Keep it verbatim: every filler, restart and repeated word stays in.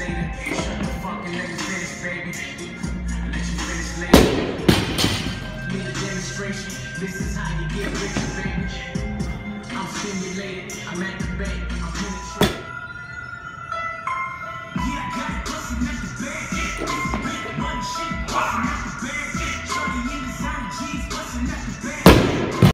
later. Shut the fuck and let me finish, baby. I let you finish later. Need a demonstration. This is how you get rich, baby. I'm stimulated. I'm at the bank.